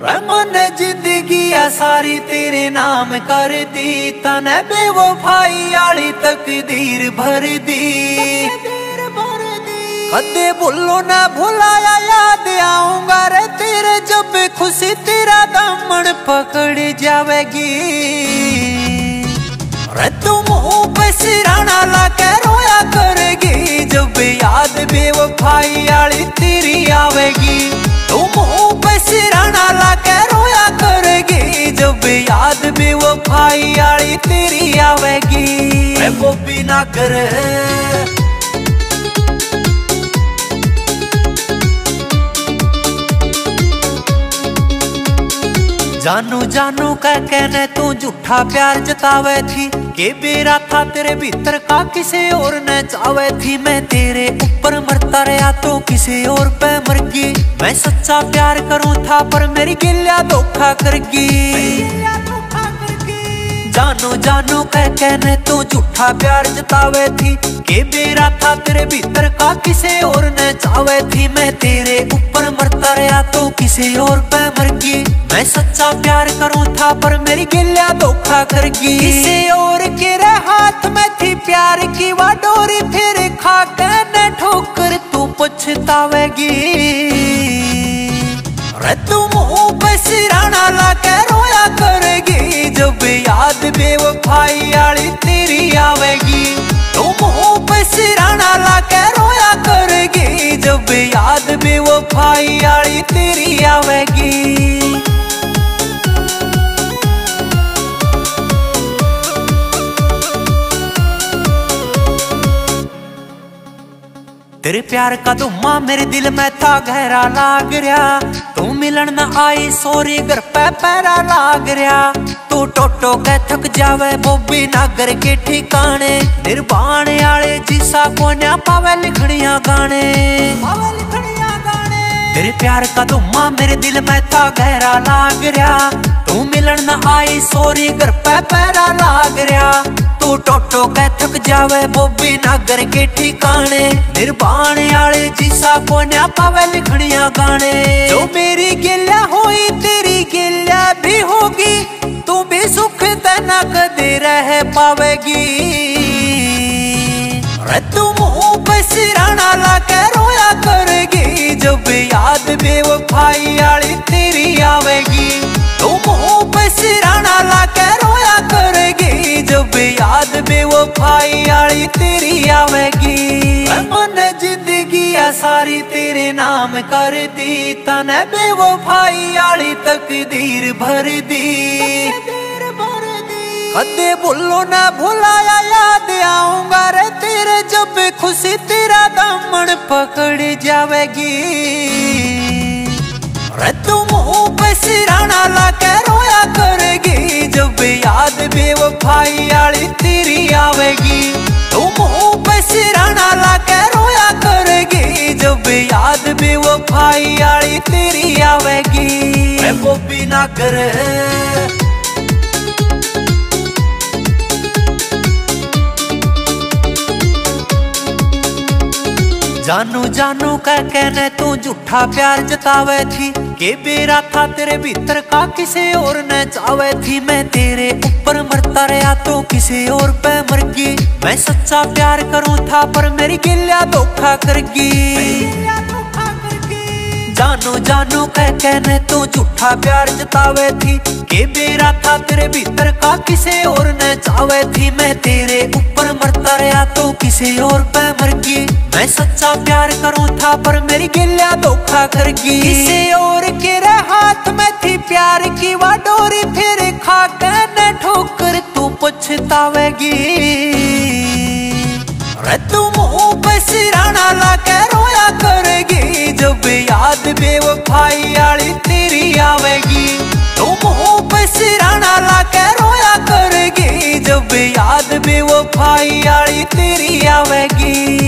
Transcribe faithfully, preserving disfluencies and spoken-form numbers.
मन जिंदगी आ सारी तेरे नाम कर दी, तने बेवफाई आली तकदीर भर दी। कदे बोलो ना भुलाया याद आऊंगा रे तेरे, जब खुशी तेरा दामन पकड़ जावेगी। रे तू मुंह पे सिराना ला के रोया करेगी, जब याद बेवफाई आली तेरी आवेगी। तू मुंह पे सिराना ला के रोया करेगी, जब याद बेवफाई आली तेरी आवेगी। रे वो भी ना करे जानू जानू कह कहने तू झूठा प्यार जतावे थी, के बेरा था तेरे भीतर का किसी और ने चावे थी। मैं तेरे ऊपर मरता रहा तो किसी और पे मर गई। मैं सच्चा प्यार करूं था पर मेरी गिल्ला धोखा कर गई। जानू जानू कह कहने तू झूठा प्यार जतावे थी, के बेरा था तेरे भीतर का किसी और ने चावे थी। मैं तेरे ऊपर मरता रहा तो किसी और पे मर गई। मैं सच्चा प्यार करूं था पर मेरी गिल्ला धोखा कर गई। किसी और के हाथ में थी प्यार की वो डोरी, फिर खा के ठोकर तू पछतावेगी। रे तू मुंह पे सिराना ला के रोया करेगी, जब याद बेवफाई आली तेरी आवेगी। तू मुंह पे सिराना ला के रोया करेगी, जब याद बेवफाई आली तेरी आवेगी। तेरे प्यार का धुम्मा मेरे दिल में था गहरा लाग रहा, तू मिलन न आई सोरी घर पे पैरा लाग रहा। तू टोटो के थक जावे बोबी नागर के ठिकाने, निर्वाण आले जिसा को न्या पावे लिखड़िया गाने। तेरे प्यार का धुम्मा मेरे दिल में था गहरा लाग रहा, तू मिलन न आई सोरी घर पे पैरा लाग रहा। तू टोटो के थक जावे बोबी नागर के ठिकाने, निर्वाण आले जिसा को न्या पावे लिखड़िया गाने। जो मेरी गिल्ला होई तेरी गिल्ला भी होगी, तू भी सुख तना कदे रह पावेगी। रे तू मुंह पे सिराना ला के रोया करेगी, जब याद बेवफाई आली तेरी आवेगी। तू मुंह पे सिराना ला के रोया करेगी, जब याद बेवफाई आली तेरी आवेगी। मन जिंदगी आ सारी तेरे नाम कर दी, तने बेवफाई आली तकदीर भर दी। कदे बोलो ना भुलाया याद आऊंगा रे तेरे, जब खुशी तेरा दामन पकड़ जावेगी। रे तू मुंह पे सिराना ला के रोया करेगी, जब याद बेवफाई आली तेरी आवेगी। तू मुंह पे सिराना ला के रोया करेगी, जब याद बेवफाई आली तेरी आवेगी। रे वो भी ना करे जानू जानू कह कहने तू झूठा प्यार जतावे थी, के बेरा था तेरे भीतर का किसी और ने चावे थी। मैं तेरे ऊपर मरता रहा तो किसी और पे मर गई। मैं सच्चा प्यार करूं था पर मेरी गिल्ला धोखा कर गई। जानू जानू कह कहने तू झूठा प्यार जतावे थी, के बेरा था तेरे भीतर का किसी और ने चावे थी। मैं तेरे ऊपर मरता रहा तो किसी और पे मर गई। मैं सच्चा प्यार करूं था पर मेरी गिल्ला धोखा कर गई। किसी और के हाथ में थी प्यार की वो डोरी, फिर खा के ठोकर तू पछतावेगी। रे तू मुंह पे सिराना ला के रोया करेगी, जब याद बेवफाई आली तेरी आवेगी। तू मुंह पे सिराना ला के रोया करेगी, जब याद बेवफाई आली तेरी आवेगी।